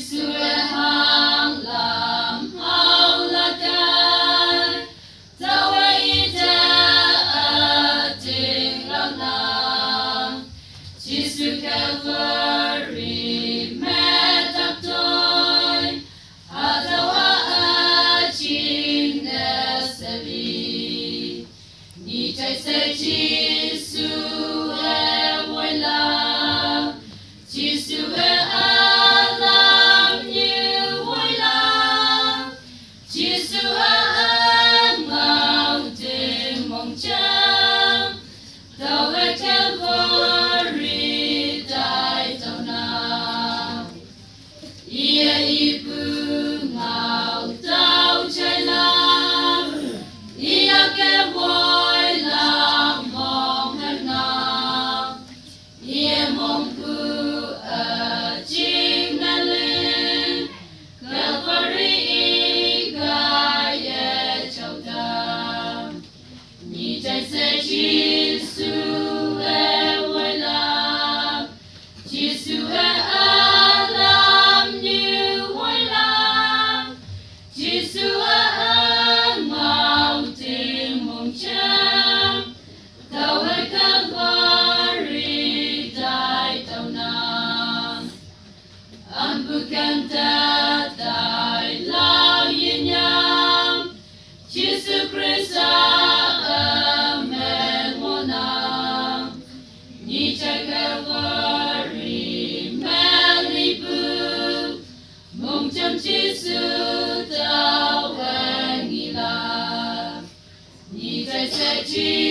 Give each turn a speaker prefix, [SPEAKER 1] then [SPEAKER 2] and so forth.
[SPEAKER 1] Calvary, mẹ tập tôi, Atawa Achin Nesali, Ni Chai Se Chisu E Woila, Chisu E Alam Như Woila, Chisu E Ngao Tình Mong Cham, Tao E Calvary. Ia ibu ngau tau chai lam, ia ke voi lam mong hang nam, ia mong ku a ching na lên, Calvary igai e chau tam, ni chai se Giêsu e voi lam, Giêsu e bukan tatai lau yinyam, Yesus Kristus amen monam, ni cai Calvary melibu, mong cham Yesus tau engila, ni cai se